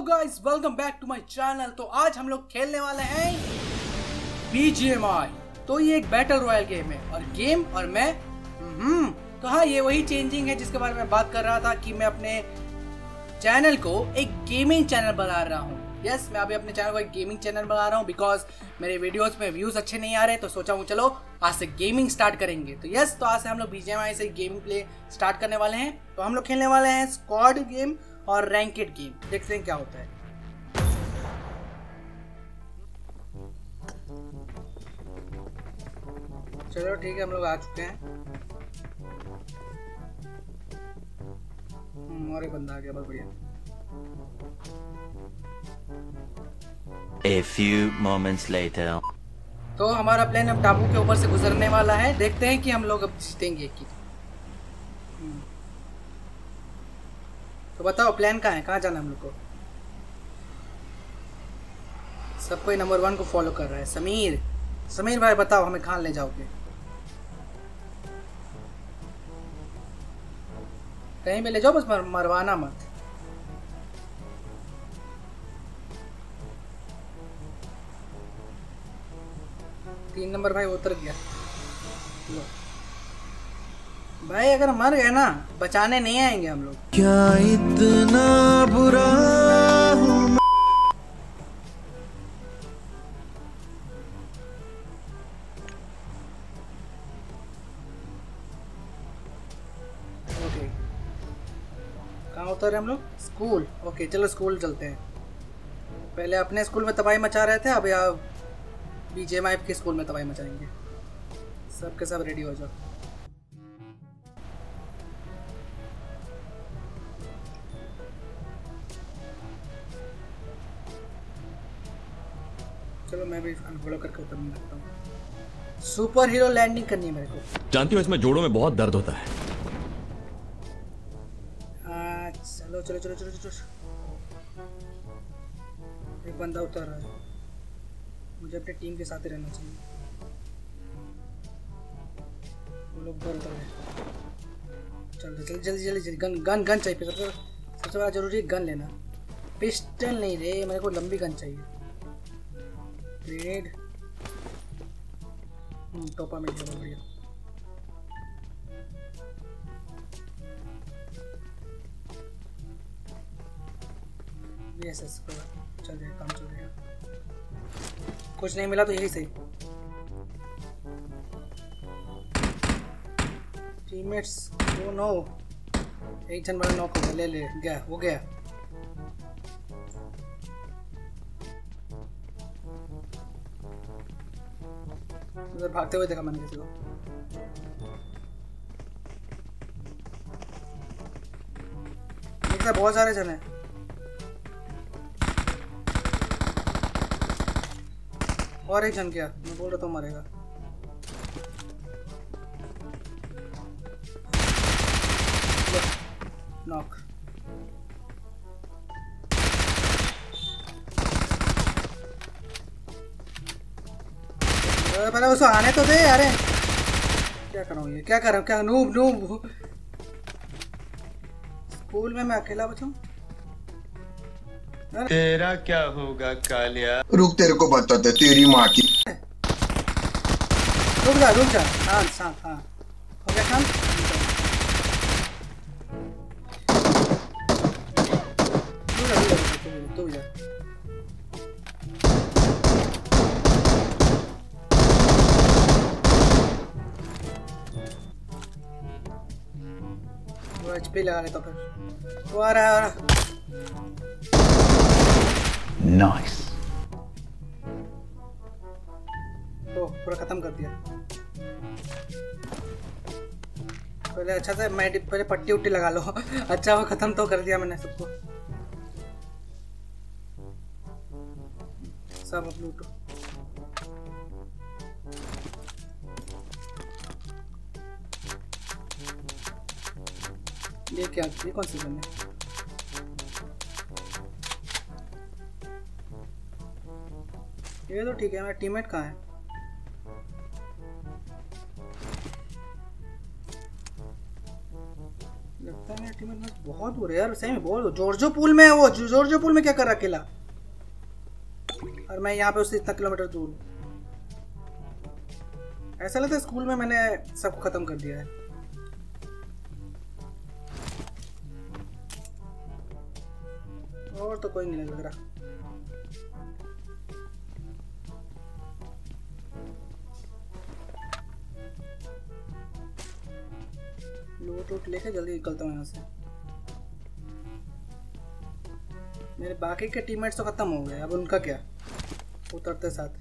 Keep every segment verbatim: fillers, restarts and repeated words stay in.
Guys, welcome back to my channel. तो आज हम लोग खेलने वाले हैं बी जी एम आई। तो ये एक बैटल रॉयल गेम है और गेम और मैं हम्म तो हाँ, ये वही चेंजिंग है जिसके बारे में बात कर रहा था कि मैं अपने चैनल को एक गेमिंग चैनल बना रहा हूँ। यस yes, मैं अभी अपने चैनल को एक गेमिंग चैनल बना रहा हूँ बिकॉज मेरे वीडियोस में व्यूज अच्छे नहीं आ रहे। तो सोचा हूँ चलो आज से गेमिंग स्टार्ट करेंगे। तो यस, तो आज से हम लोग बी जी एम आई से गेमिंग प्ले स्टार्ट करने वाले हैं। तो हम लोग खेलने वाले हैं स्क्वाड गेम और रैंकेड गेम। देखते हैं क्या होता है। चलो ठीक है, हम लोग आ चुके हैं। और एक बंदा आ गया, बहुत बढ़िया। A few moments later. तो हमारा प्लेन अब टापू के ऊपर से गुजरने वाला है। देखते हैं कि हम लोग अब जीतेंगे कि। तो बताओ प्लान कहाँ है, कहाँ जाना है हम लोग को? सब कोई नंबर वन को फॉलो कर रहा है। समीर समीर भाई बताओ हमें कहाँ ले जाओगे? कहीं भी ले जाओ, बस मर, मरवाना मत। तीन नंबर भाई उतर गया। लो भाई, अगर मर गए ना बचाने नहीं आएंगे हम लोग। क्या इतना बुरा हूँ मैं? ओके, कहाँ उतर रहे हम लोग? स्कूल। ओके चलो स्कूल चलते हैं। पहले अपने स्कूल में तबाही मचा रहे थे, अब यहाँ बी जी एम आई के स्कूल में तबाही मचाएंगे। सब के सब रेडी हो जाओ। चलो मैं भी अनफॉलो करके उतरने लगता हूँ। सुपर हीरो लैंडिंग करनी है मेरे को। जानती हूँ इसमें जोड़ों में बहुत दर्द होता है। आ, चलो चलो चलो चलो चलो। एक बंदा उतर रहा है, मुझे अपनी टीम के साथ ही रहना चाहिए। वो लोग उतर रहे हैं। जल्दी जल्दी जल्दी जल्दी जल्दी गन गन गन चाहिए। सबसे सबसे बड़ा जरूरी है गन लेना। पिस्टल नहीं रे, मेरे को लंबी गन चाहिए। ग्रेनेड, टोपा मिल गया, बढ़िया। यस यस, चल जाएगा, काम चल जाएगा। कुछ नहीं मिला तो यही सही। टीममेट्स ओ नो, एक जन बड़ा नॉक हो गया। ले ले गया, हो गया। उधर भागते हुए देखा मैंने किसी को। एक साथ बहुत सारे जन हैं। और एक जन क्या, मैं बोल रहा तो मरेगा। नॉक। पहले उसको आने तो दे यार। क्या कर रहा हूँ ये, क्या कर रहा हूँ, क्या नूब नूब। स्कूल में मैं अकेला बचूं? तेरा क्या होगा कालिया? रुक, तेरे को बताते तेरी माँ की। रुक जा रुक जा, शांत शांत। हाँ हो गया शांत। तू जा तू जा। वो एच पी लगा लेता फिर। वो आ रहा है, आ रहा है। Nice. तो पूरा खत्म कर दिया। पहले अच्छा से मैं पहले पट्टी उट्टी लगा लो। अच्छा वो खत्म तो कर दिया मैंने सबको। सब अब लूटो। ये क्या, ये कौन सी गन है? ये तो ठीक है। मेरा टीममेट कहाँ है? लगता है टीम में बहुत बुरे यार, सही में बहुत। जॉर्जो पूल में है वो, जॉर्जो पूल में क्या कर रहा अकेला, और मैं यहाँ पे उससे इतना किलोमीटर दूर हूँ। ऐसा लगता है स्कूल में मैंने सब खत्म कर दिया है। और तो कोई नहीं लग रहा। लूट वूट लेके जल्दी निकलता हूँ यहाँ से। मेरे बाकी के टीममेट्स तो खत्म हो गए, अब उनका क्या, उतरते साथ।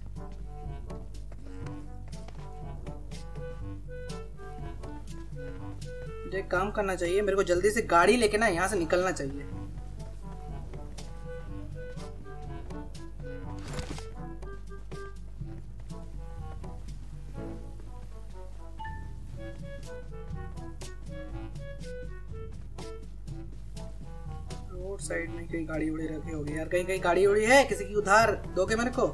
मुझे एक काम करना चाहिए, मेरे को जल्दी से गाड़ी लेके ना यहाँ से निकलना चाहिए। रोड साइड में कहीं गाड़ी उड़ी रखी होगी यार, कहीं कहीं गाड़ी उड़ी है किसी की, उधार दोगे मेरे को?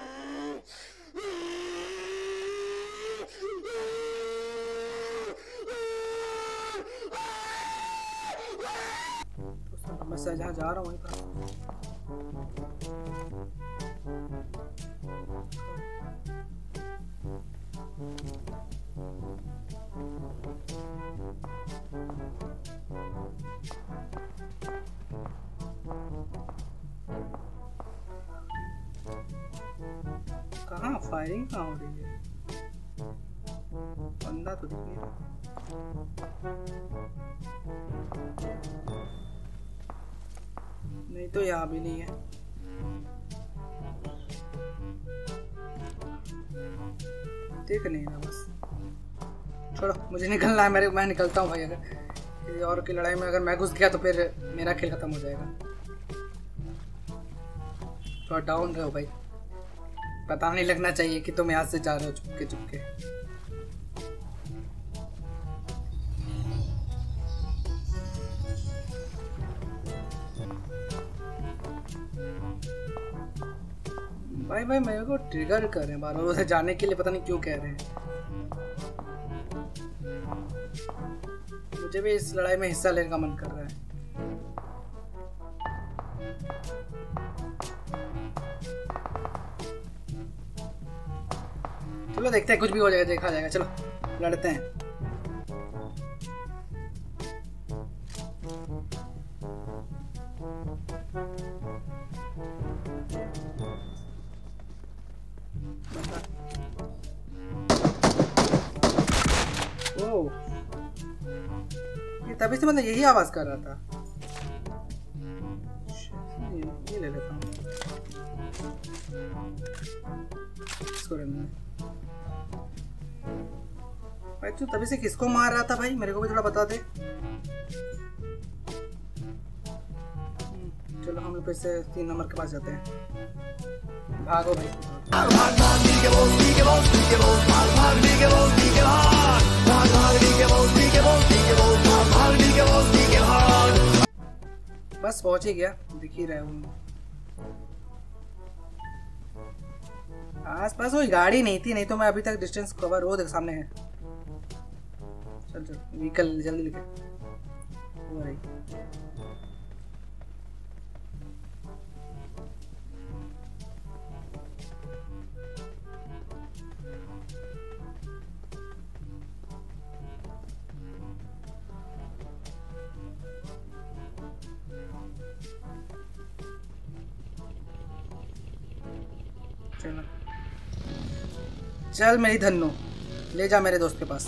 मैं जहाँ जा रहा हूँ वहीं पर। कहाँ फायरिंग कहाँ हो रही है? बंदा तो दिख नहीं रहा। नहीं तो यहाँ भी नहीं है। देख नहीं रहा बस। छोड़ो, मुझे निकलना है, मेरे मैं निकलता हूँ भाई। अगर किसी और की लड़ाई में अगर मैं घुस गया तो फिर मेरा खेल खत्म हो जाएगा। थोड़ा डाउन रहो भाई, पता नहीं लगना चाहिए कि तुम यहाँ से जा रहे हो चुपके चुपके। भाई भाई मेरे को ट्रिगर कर रहे हैं बार बार उधर जाने के लिए, पता नहीं क्यों कह रहे हैं। मुझे भी इस लड़ाई में हिस्सा लेने का मन कर रहा है। चलो देखते हैं, कुछ भी हो जाएगा, देखा जाएगा। चलो लड़ते हैं। ओ, ये तभी से मतलब यही आवाज कर रहा था। ये ले लेता हूँ इसको। भाई तू तभी से किसको मार रहा था भाई, मेरे को भी थोड़ा बता दे। चलो हम लोग फिर से तीन नंबर के पास जाते हैं। भागो भाई, बस पहुंच ही गया, दिख ही रहा हूँ। आस पास कोई गाड़ी नहीं थी, नहीं तो मैं अभी तक डिस्टेंस कवर। वो देख सामने है। चल चल व्हीकल जल्दी लेके। वो रही। चल चल मेरी धन्नो, ले जा मेरे दोस्त के पास।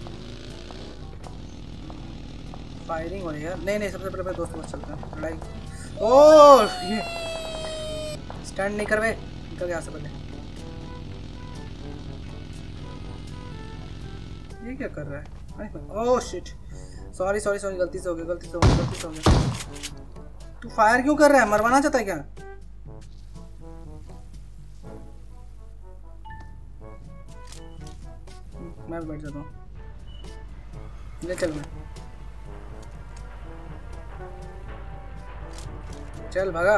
फायरिंग हो रही है। नहीं नहीं, सबसे पहले मेरे दोस्त के पास चलते हैं। लड़ाई। ओह ये स्टैंड नहीं कर बे, निकल यहाँ से पहले। ये क्या कर रहा है? Oh shit, sorry sorry sorry, गलती से हो गया, गलती से हो गया, गलती से हो गया। तू फायर क्यों कर रहा है? मरवाना चाहता है क्या? मैं बैठ जाता हूँ। ले चल, मैं चल भागा।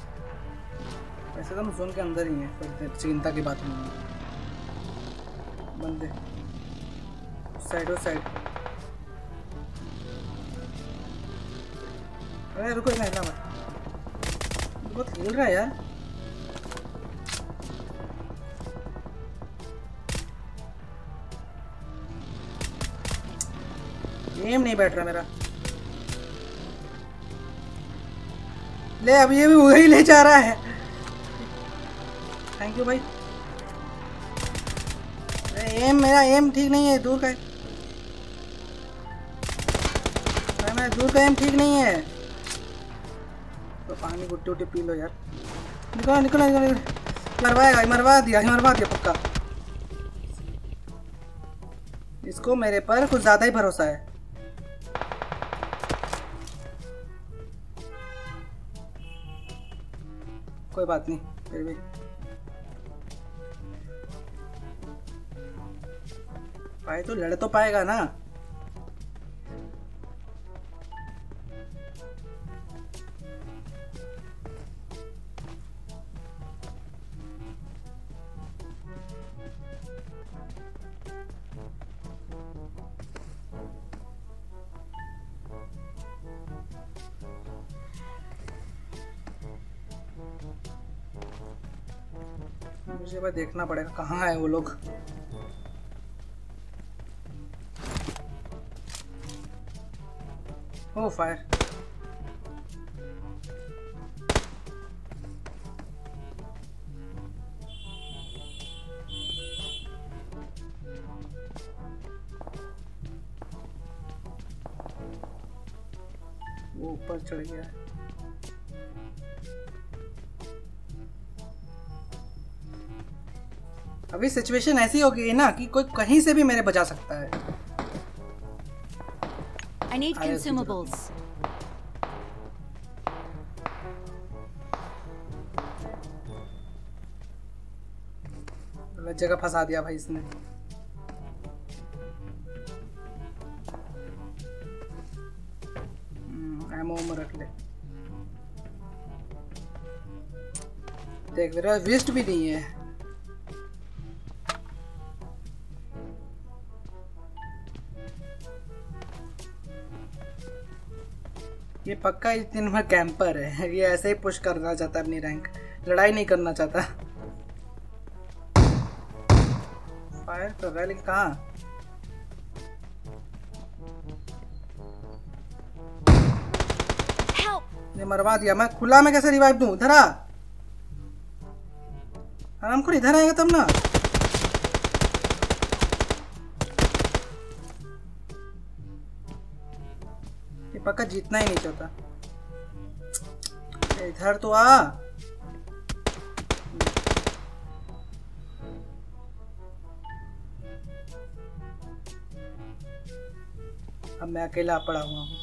वैसे तो हम जोन के अंदर ही हैं, पर चिंता की बात नहीं है। बंदे साइड और साइड। अरे रुको ना हिलना मत, बहुत हिल रहा है यार। एम नहीं बैठ रहा मेरा। ले अब ये भी वही ले जा रहा है। थैंक यू भाई। एम मेरा एम ठीक नहीं है, दूर का भाई, मेरा दूर का एम ठीक नहीं है। तो पानी गुट्टी उट्टी पी लो यार। निकलो निकलो निकलो। मरवाएगा, मरवा दिया मरवा दिया पक्का। इसको मेरे पर कुछ ज्यादा ही भरोसा है। कोई बात नहीं, फिर भी भाई तो लड़ तो पाएगा ना। मुझे बस देखना पड़ेगा कहाँ है वो लोग। Oh fire. वो ऊपर चढ़ गया है। अभी सिचुएशन ऐसी हो गई ना कि कोई कहीं से भी मेरे बचा सकता है। I need consumables. गलत जगह फंसा दिया भाई इसने। एमो में रख ले। देख मेरा वेस्ट भी नहीं है। ये पक्का इस दिन में कैंपर है। ये ऐसे ही पुश करना चाहता है अपनी रैंक, लड़ाई नहीं करना चाहता। फायर कर रहा है लेकिन कहाँ? ये मरवा दिया। मैं खुला में कैसे रिवाइव दूं? इधर आ आराम कर, इधर आएगा तब ना। ये पक्का जीतना ही नहीं चाहता। इधर तो आ। अब मैं अकेला पड़ा हुआ हूँ।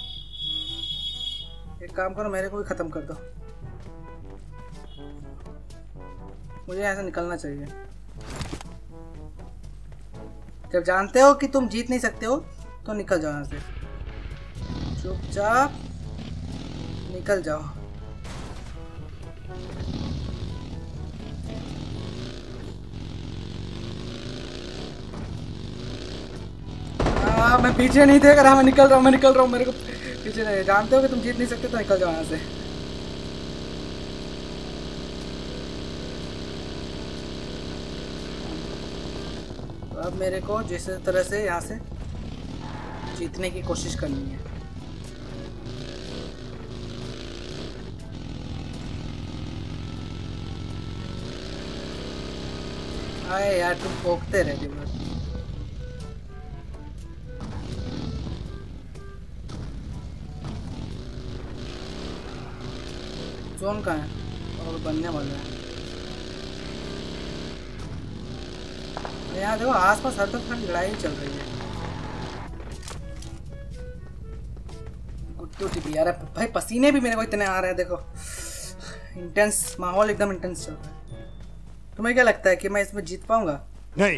एक काम करो, मेरे को भी खत्म कर दो। मुझे यहाँ से निकलना चाहिए। जब जानते हो कि तुम जीत नहीं सकते हो तो निकल जाओ यहाँ से, चुपचाप निकल जाओ। हाँ मैं पीछे नहीं देख रहा, मैं निकल रहा हूँ, मैं निकल रहा हूँ। मेरे को पीछे नहीं, जानते हो कि तुम जीत नहीं सकते तो निकल जाओ यहाँ से। तो अब मेरे को जिस तरह से यहाँ से जीतने की कोशिश करनी है। आए यार तुम पोकते रह गए। जोन कहाँ है? और बनने वाला है। यहाँ देखो आसपास हर तरफ लड़ाई चल रही है। गुट्टू टिपी यार भाई, पसीने भी मेरे को इतने आ रहे हैं। देखो इंटेंस माहौल, एकदम इंटेंस चल रहा है। तुम्हें क्या लगता है कि मैं इसमें जीत पाऊंगा? नहीं।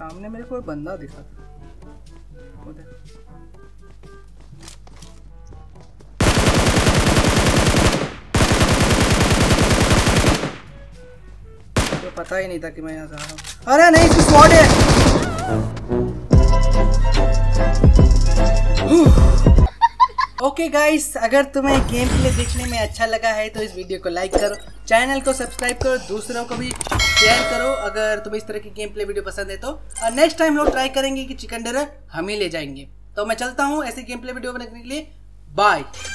सामने मेरे को एक बंदा दिखा था। वो देख। तो पता ही नहीं था कि मैं यहाँ से आ रहा हूँ। अरे नहीं, इसकी स्क्वाड है। ओके गाइस, अगर तुम्हें गेम प्ले देखने में अच्छा लगा है तो इस वीडियो को लाइक करो, चैनल को सब्सक्राइब करो, दूसरों को भी शेयर करो अगर तुम्हें इस तरह की गेम प्ले वीडियो पसंद है तो। और नेक्स्ट टाइम लोग ट्राई करेंगे कि चिकन डिनर हम ही ले जाएंगे। तो मैं चलता हूँ ऐसे गेम प्ले वीडियो बनाने के लिए। बाय।